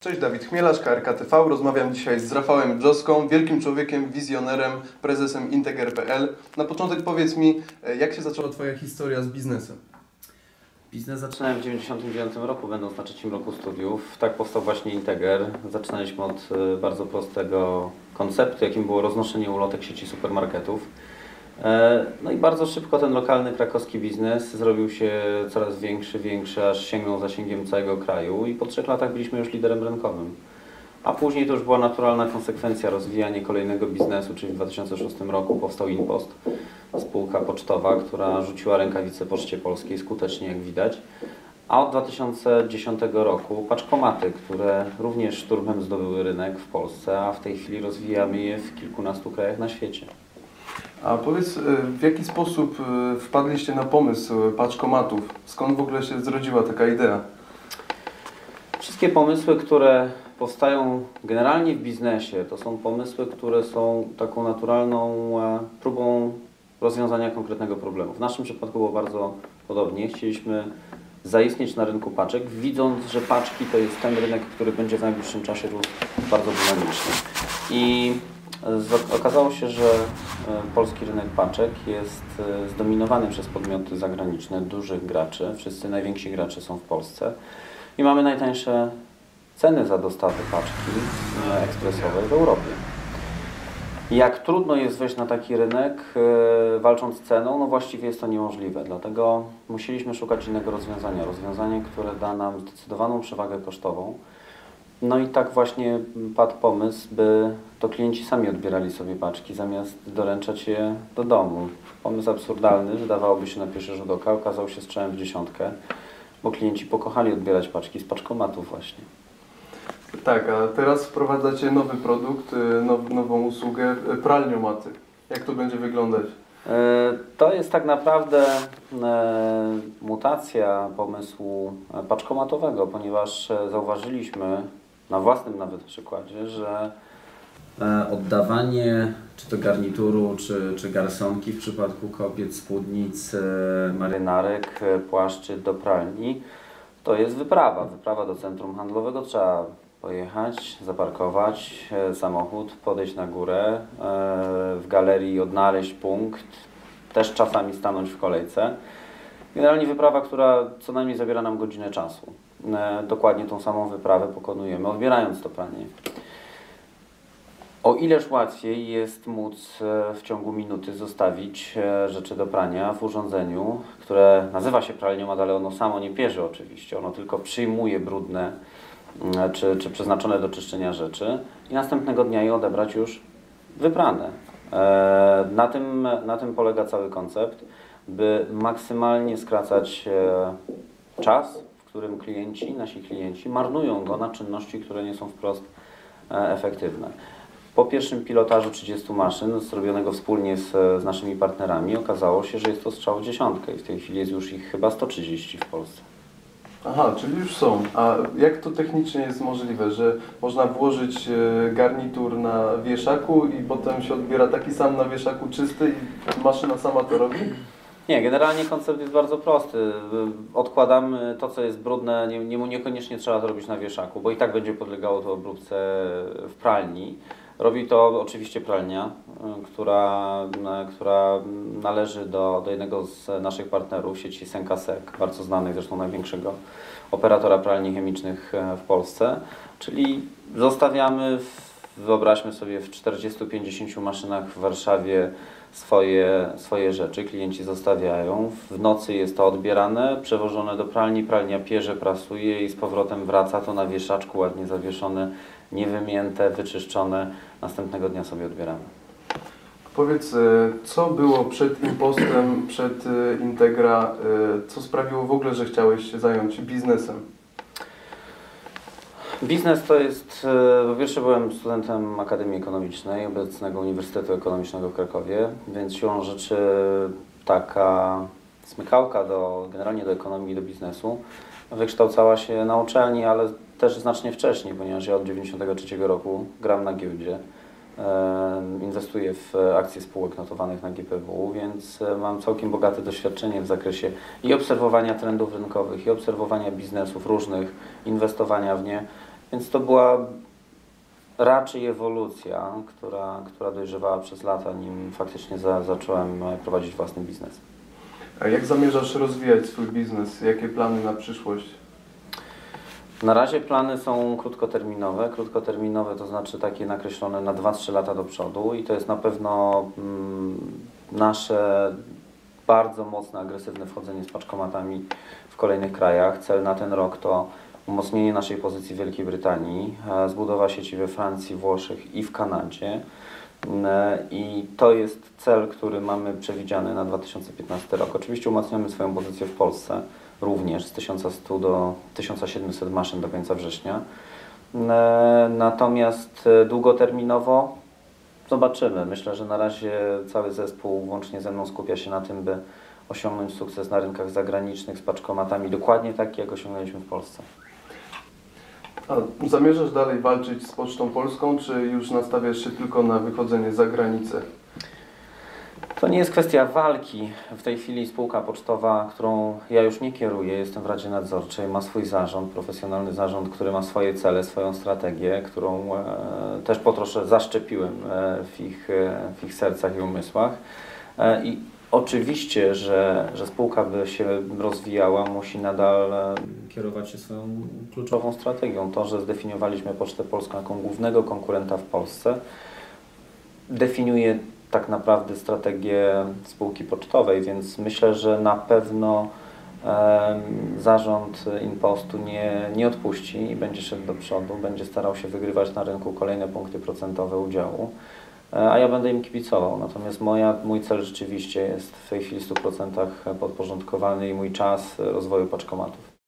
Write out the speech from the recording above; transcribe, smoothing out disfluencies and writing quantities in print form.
Cześć, Dawid Chmielarz, KRK TV. Rozmawiam dzisiaj z Rafałem Brzoską, wielkim człowiekiem, wizjonerem, prezesem Integer.pl. Na początek powiedz mi, jak się zaczęła Twoja historia z biznesem? Biznes zaczynałem w 1999 roku, będąc na trzecim roku studiów. Tak powstał właśnie Integer. Zaczynaliśmy od bardzo prostego konceptu, jakim było roznoszenie ulotek sieci supermarketów. No i bardzo szybko ten lokalny krakowski biznes zrobił się coraz większy, aż sięgnął zasięgiem całego kraju i po 3 latach byliśmy już liderem rynkowym. A później to już była naturalna konsekwencja rozwijania kolejnego biznesu, czyli w 2006 roku powstał InPost, spółka pocztowa, która rzuciła rękawice Poczcie Polskiej skutecznie, jak widać. A od 2010 roku paczkomaty, które również szturmem zdobyły rynek w Polsce, a w tej chwili rozwijamy je w kilkunastu krajach na świecie. A powiedz, w jaki sposób wpadliście na pomysł paczkomatów? Skąd w ogóle się zrodziła taka idea? Wszystkie pomysły, które powstają generalnie w biznesie, to są pomysły, które są taką naturalną próbą rozwiązania konkretnego problemu. W naszym przypadku było bardzo podobnie. Chcieliśmy zaistnieć na rynku paczek, widząc, że paczki to jest ten rynek, który będzie w najbliższym czasie rósł bardzo dynamicznie. I okazało się, że polski rynek paczek jest zdominowany przez podmioty zagraniczne, dużych graczy. Wszyscy najwięksi gracze są w Polsce i mamy najtańsze ceny za dostawę paczki ekspresowej w Europie. Jak trudno jest wejść na taki rynek, walcząc z ceną, no właściwie jest to niemożliwe. Dlatego musieliśmy szukać innego rozwiązania. Rozwiązanie, które da nam zdecydowaną przewagę kosztową. No i tak właśnie padł pomysł, by to klienci sami odbierali sobie paczki, zamiast doręczać je do domu. Pomysł absurdalny, wydawałoby się na pierwszy rzut oka, okazał się strzałem w dziesiątkę, bo klienci pokochali odbierać paczki z paczkomatów właśnie. Tak, a teraz wprowadzacie nowy produkt, nową usługę, pralniomaty. Jak to będzie wyglądać? To jest tak naprawdę mutacja pomysłu paczkomatowego, ponieważ zauważyliśmy na własnym nawet przykładzie, że oddawanie czy to garnituru, czy garsonki w przypadku kobiet, spódnic, marynarek, płaszczy do pralni to jest wyprawa do centrum handlowego. Trzeba pojechać, zaparkować samochód, podejść na górę, w galerii odnaleźć punkt, też czasami stanąć w kolejce. Generalnie wyprawa, która co najmniej zabiera nam godzinę czasu. Dokładnie tą samą wyprawę pokonujemy, odbierając to pranie. O ileż łatwiej jest móc w ciągu minuty zostawić rzeczy do prania w urządzeniu, które nazywa się pralniomat, ale ono samo nie pierze oczywiście, ono tylko przyjmuje brudne czy przeznaczone do czyszczenia rzeczy i następnego dnia je odebrać już wyprane. Na tym polega cały koncept, by maksymalnie skracać czas, w którym nasi klienci marnują go na czynności, które nie są wprost efektywne. Po pierwszym pilotażu 30 maszyn, zrobionego wspólnie z naszymi partnerami, okazało się, że jest to strzał w dziesiątkę i w tej chwili jest już ich chyba 130 w Polsce. Aha, czyli już są. A jak to technicznie jest możliwe, że można włożyć garnitur na wieszaku i potem się odbiera taki sam na wieszaku czysty i maszyna sama to robi? Nie, generalnie koncept jest bardzo prosty. Odkładamy to, co jest brudne, niekoniecznie trzeba to robić na wieszaku, bo i tak będzie podlegało to obróbce w pralni. Robi to oczywiście pralnia, która należy do jednego z naszych partnerów, sieci Senkasek, bardzo znanej, zresztą największego operatora pralni chemicznych w Polsce. Czyli zostawiamy, wyobraźmy sobie, w 40-50 maszynach w Warszawie swoje rzeczy, klienci zostawiają, w nocy jest to odbierane, przewożone do pralni, pralnia pierze, prasuje i z powrotem wraca to na wieszaczku, ładnie zawieszone, niewymięte, wyczyszczone, następnego dnia sobie odbieramy. Powiedz, co było przed InPostem, przed Integra, co sprawiło w ogóle, że chciałeś się zająć biznesem? Biznes to jest, po pierwsze byłem studentem Akademii Ekonomicznej, obecnego Uniwersytetu Ekonomicznego w Krakowie, więc siłą rzeczy taka smykałka generalnie do ekonomii i do biznesu wykształcała się na uczelni, ale też znacznie wcześniej, ponieważ ja od 1993 roku gram na giełdzie, inwestuję w akcje spółek notowanych na GPW, więc mam całkiem bogate doświadczenie w zakresie i obserwowania trendów rynkowych, i obserwowania biznesów różnych, inwestowania w nie Więc to była raczej ewolucja, która dojrzewała przez lata, nim faktycznie zacząłem prowadzić własny biznes. A jak zamierzasz rozwijać swój biznes? Jakie plany na przyszłość? Na razie plany są krótkoterminowe. Krótkoterminowe to znaczy takie nakreślone na 2-3 lata do przodu i to jest na pewno nasze bardzo mocne, agresywne wchodzenie z paczkomatami w kolejnych krajach. Cel na ten rok to umocnienie naszej pozycji w Wielkiej Brytanii, zbudowa sieci we Francji, Włoszech i w Kanadzie. I to jest cel, który mamy przewidziany na 2015 rok. Oczywiście umacniamy swoją pozycję w Polsce również z 1100 do 1700 maszyn do końca września. Natomiast długoterminowo zobaczymy. Myślę, że na razie cały zespół włącznie ze mną skupia się na tym, by osiągnąć sukces na rynkach zagranicznych z paczkomatami dokładnie taki, jak osiągnęliśmy w Polsce. A zamierzasz dalej walczyć z Pocztą Polską, czy już nastawiasz się tylko na wychodzenie za granicę? To nie jest kwestia walki. W tej chwili spółka pocztowa, którą ja już nie kieruję, jestem w Radzie Nadzorczej, ma swój zarząd, profesjonalny zarząd, który ma swoje cele, swoją strategię, którą też po trosze zaszczepiłem w ich sercach i umysłach. I oczywiście, że spółka, by się rozwijała, musi nadal kierować się swoją kluczową strategią. To, że zdefiniowaliśmy Pocztę Polską jako głównego konkurenta w Polsce, definiuje tak naprawdę strategię spółki pocztowej, więc myślę, że na pewno zarząd InPostu nie odpuści i będzie szedł do przodu, będzie starał się wygrywać na rynku kolejne punkty procentowe udziału, a ja będę im kibicował. Natomiast mój cel rzeczywiście jest w tej chwili w 100% podporządkowany i mój czas rozwoju paczkomatów.